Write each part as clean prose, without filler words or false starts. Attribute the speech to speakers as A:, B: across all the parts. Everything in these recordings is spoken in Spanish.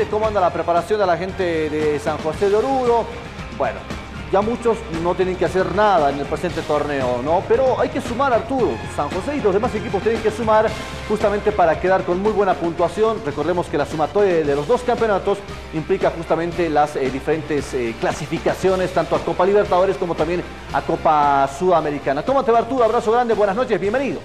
A: presente, cómo anda la preparación de la gente de San José de Oruro. Bueno, ya muchos no tienen que hacer nada en el presente torneo, ¿no? Pero hay que sumar, Arturo. San José y los demás equipos tienen que sumar justamente para quedar con muy buena puntuación. Recordemos que la sumatoria de los dos campeonatos implica justamente las diferentes clasificaciones, tanto a Copa Libertadores como también a Copa Sudamericana. ¿Cómo te va, Arturo? Abrazo grande, buenas noches, bienvenido.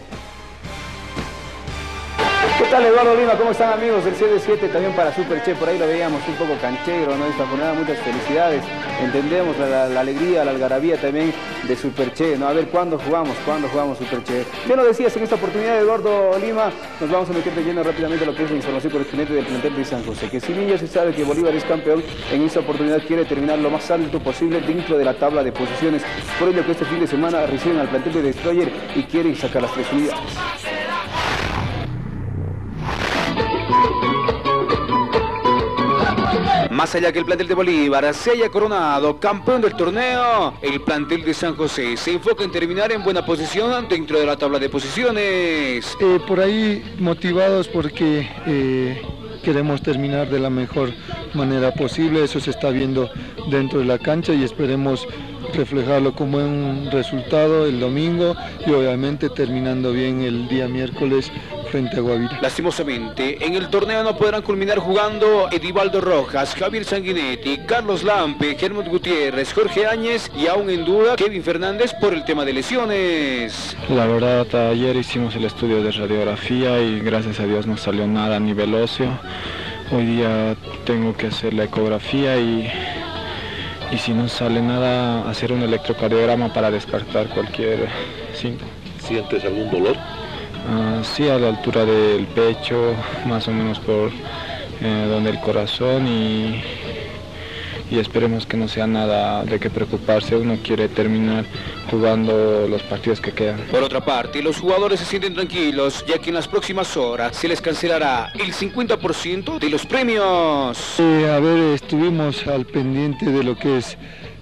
B: ¿Qué tal, Eduardo Lima? ¿Cómo están, amigos del CD7? También para Superche, por ahí lo veíamos un poco canchero, ¿no? Esta jornada, muchas felicidades. Entendemos la alegría, la algarabía también de Superche, ¿no? A ver, ¿cuándo jugamos Superche? Ya lo decías en esta oportunidad, Eduardo Lima, nos vamos a meter de lleno rápidamente a lo que es la información correspondiente del plantel de San José, que si bien ya se sabe que Bolívar es campeón, en esta oportunidad quiere terminar lo más alto posible dentro de la tabla de posiciones. Por ello que este fin de semana reciben al plantel de Destroyer y quieren sacar las 3 unidades.
C: Más allá que el plantel de Bolívar se haya coronado campeón del torneo, el plantel de San José se enfoca en terminar en buena posición dentro de la tabla de posiciones.
D: Por ahí motivados porque queremos terminar de la mejor manera posible, eso se está viendo dentro de la cancha y esperemos reflejarlo como un resultado el domingo y obviamente terminando bien el día miércoles frente a Guavira.
C: Lastimosamente, en el torneo no podrán culminar jugando Edivaldo Rojas, Javier Sanguinetti, Carlos Lampe, Germán Gutiérrez, Jorge Áñez y aún en duda Kevin Fernández por el tema de lesiones.
E: La verdad, ayer hicimos el estudio de radiografía y gracias a Dios no salió nada a nivel óseo. Hoy día tengo que hacer la ecografía y si no sale nada, hacer un electrocardiograma para descartar cualquier síntoma.
F: ¿Sientes algún dolor?
E: Sí, a la altura del pecho, más o menos por donde el corazón y esperemos que no sea nada de qué preocuparse. Uno quiere terminar jugando los partidos que quedan.
C: Por otra parte, los jugadores se sienten tranquilos, ya que en las próximas horas se les cancelará el 50% de los premios.
D: Estuvimos al pendiente de lo que es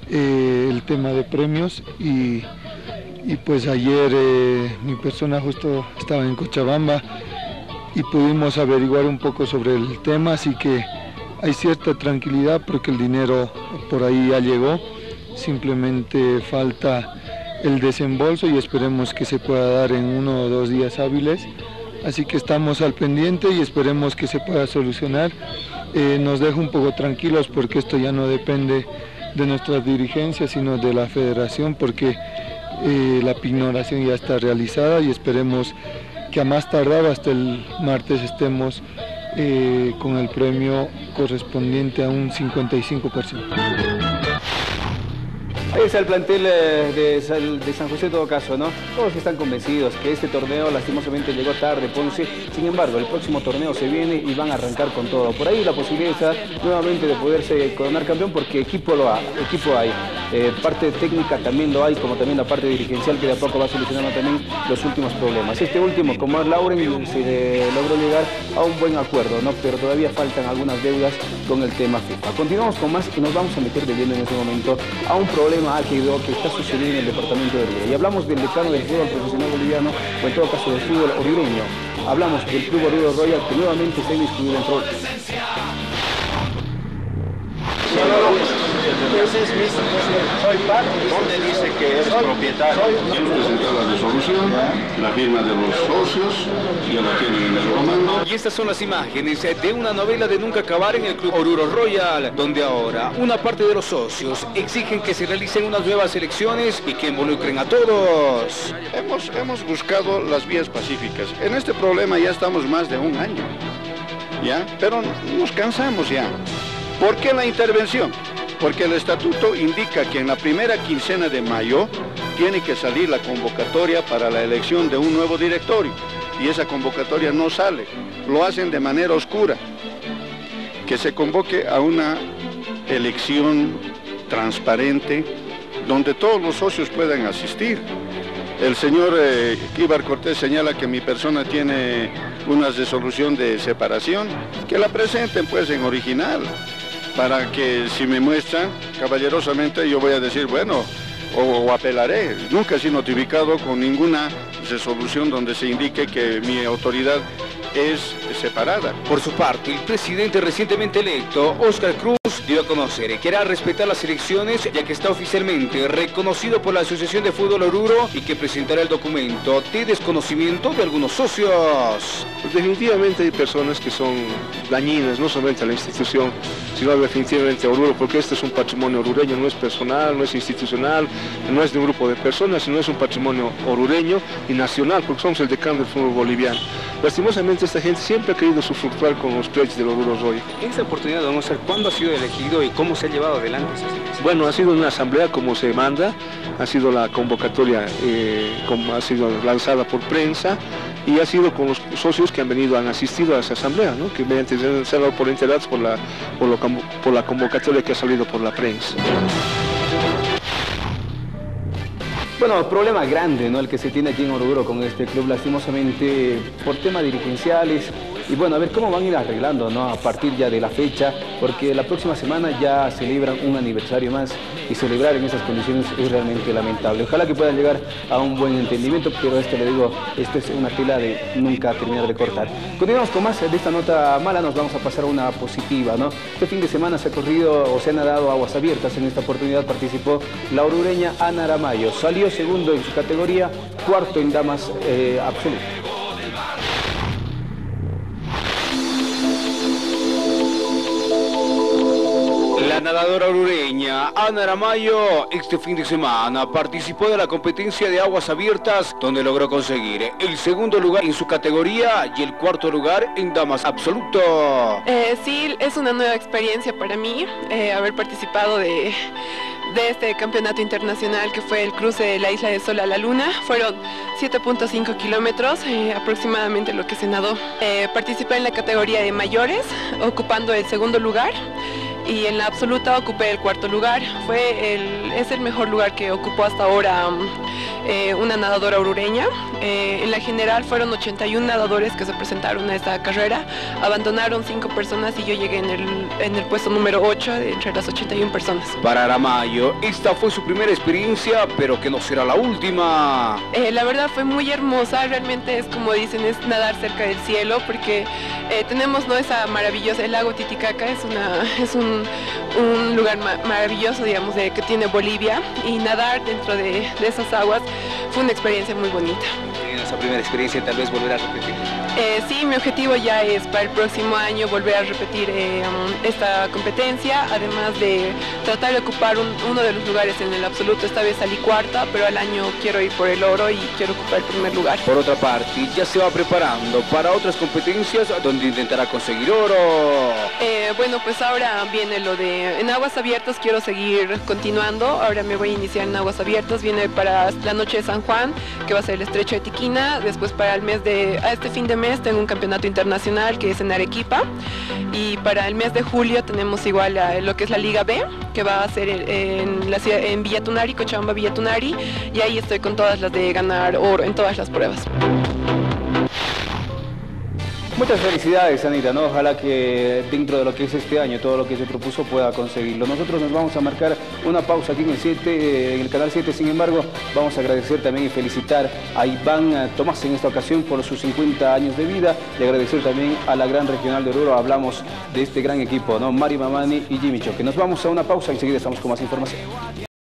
D: el tema de premios y pues ayer mi persona justo estaba en Cochabamba y pudimos averiguar un poco sobre el tema, así que hay cierta tranquilidad porque el dinero por ahí ya llegó, simplemente falta el desembolso y esperemos que se pueda dar en 1 o 2 días hábiles, así que estamos al pendiente y esperemos que se pueda solucionar. Nos deja un poco tranquilos porque esto ya no depende de nuestras dirigencias sino de la federación, porque la pignoración ya está realizada y esperemos que a más tardar hasta el martes estemos con el premio correspondiente a un 55%.
B: Ahí está el plantel de San José en todo caso, ¿no? Todos están convencidos que este torneo lastimosamente llegó tarde, Ponce. Sin embargo, el próximo torneo se viene y van a arrancar con todo. Por ahí la posibilidad está nuevamente de poderse coronar campeón porque equipo hay. Parte técnica también lo hay, como también la parte dirigencial que de a poco va solucionando también los últimos problemas. Este último, como es Lauren, se logró llegar a un buen acuerdo, ¿no? Pero todavía faltan algunas deudas con el tema FIFA. Continuamos con más y nos vamos a meter de lleno en este momento a un problema álgido que está sucediendo en el departamento de Oruro. Y hablamos del decano del fútbol profesional boliviano, o en todo caso del fútbol oriureño. Hablamos del Club Oruro Royal, que nuevamente se ha inscrito en problemas.
F: ¿Dónde dice que eres propietario?
G: Hemos presentado la resolución, la firma de los socios, ya lo tienen en el comando.
C: Y estas son las imágenes de una novela de nunca acabar en el Club Oruro Royal, donde ahora una parte de los socios exigen que se realicen unas nuevas elecciones y que involucren a todos.
G: Hemos buscado las vías pacíficas. En este problema ya estamos más de 1 año, ¿ya? Pero nos cansamos ya. ¿Por qué la intervención? Porque el estatuto indica que en la primera quincena de mayo tiene que salir la convocatoria para la elección de un nuevo directorio y esa convocatoria no sale, lo hacen de manera oscura. Que se convoque a una elección transparente donde todos los socios puedan asistir. El señor Kíbar Cortés señala que mi persona tiene una resolución de separación, que la presenten pues en original, para que si me muestran caballerosamente yo voy a decir, bueno, o apelaré. Nunca he sido notificado con ninguna resolución donde se indique que mi autoridad es separada.
C: Por su parte, el presidente recientemente electo, Óscar Cruz, dio a conocer que hará respetar las elecciones, ya que está oficialmente reconocido por la Asociación de Fútbol Oruro y que presentará el documento de desconocimiento de algunos socios.
H: Pues definitivamente hay personas que son dañinas, no solamente a la institución, sino definitivamente a Oruro, porque este es un patrimonio orureño, no es personal, no es institucional, no es de un grupo de personas, sino es un patrimonio orureño y nacional, porque somos el decano del fútbol boliviano. Lastimosamente esta gente siempre ha querido usufructuar con los pledges del Oruro Roy.
B: En esta oportunidad, don Óscar, ¿cuándo ha sido elegido y cómo se ha llevado adelante esa elección?
H: Bueno, ha sido una asamblea como se manda, ha sido la convocatoria, como ha sido lanzada por prensa y ha sido con los socios que han asistido a esa asamblea, ¿no? Que mediante se han dado por enterados por la convocatoria que ha salido por la prensa.
B: Bueno, problema grande, ¿no? El que se tiene aquí en Oruro con este club, lastimosamente, por temas dirigenciales. Y bueno, a ver cómo van a ir arreglando, ¿no? A partir ya de la fecha, porque la próxima semana ya celebran un aniversario más y celebrar en esas condiciones es realmente lamentable. Ojalá que puedan llegar a un buen entendimiento, pero le digo, esto es una tela de nunca terminar de cortar. Continuamos con más de esta nota mala, nos vamos a pasar a una positiva, ¿no? Este fin de semana se ha corrido o se han nadado aguas abiertas. En esta oportunidad participó la orureña Ana Aramayo. Salió segundo en su categoría, cuarto en damas absoluto.
C: La nadadora orureña Ana Aramayo este fin de semana participó de la competencia de aguas abiertas, donde logró conseguir el segundo lugar en su categoría y el cuarto lugar en damas absoluto.
I: Sí, es una nueva experiencia para mí haber participado de este campeonato internacional que fue el cruce de la Isla de Sol a la Luna. Fueron 7.5 kilómetros aproximadamente lo que se nadó. Participé en la categoría de mayores, ocupando el segundo lugar. Y en la absoluta ocupé el cuarto lugar. Es el mejor lugar que ocupó hasta ahora una nadadora orureña. En la general fueron 81 nadadores que se presentaron a esta carrera. Abandonaron 5 personas y yo llegué en el puesto número 8 entre las 81 personas.
C: Para Aramayo, esta fue su primera experiencia, pero que no será la última.
I: La verdad fue muy hermosa, realmente es como dicen, es nadar cerca del cielo, porque tenemos, ¿no?, esa maravillosa, el lago Titicaca es un lugar maravilloso, digamos, que tiene Bolivia, y nadar dentro de esas aguas fue una experiencia muy bonita.
B: En esa primera experiencia tal vez volver a repetir.
I: Sí, mi objetivo ya es para el próximo año volver a repetir esta competencia, además de tratar de ocupar uno de los lugares en el absoluto. Esta vez salí cuarta, pero al año quiero ir por el oro y quiero ocupar el primer lugar.
C: Por otra parte, ya se va preparando para otras competencias donde intentará conseguir oro.
I: Bueno, pues ahora viene lo de en aguas abiertas, quiero seguir continuando. Ahora me voy a iniciar en aguas abiertas, viene para la noche de San Juan, que va a ser el estrecho de Tiquina. Después para este fin de mes tengo un campeonato internacional que es en Arequipa, y para el mes de julio tenemos igual lo que es la Liga B, que va a ser en Villatunari, Cochabamba Villatunari, y ahí estoy con todas las de ganar oro en todas las pruebas.
B: Muchas felicidades, Anita, ¿no? Ojalá que dentro de lo que es este año, todo lo que se propuso pueda conseguirlo. Nosotros nos vamos a marcar una pausa aquí en el canal 7, sin embargo, vamos a agradecer también y felicitar a Iván Tomás en esta ocasión por sus 50 años de vida, y agradecer también a la Gran Regional de Oruro. Hablamos de este gran equipo, ¿no? Mari Mamani y Jimmy Choque. Nos vamos a una pausa y enseguida estamos con más información.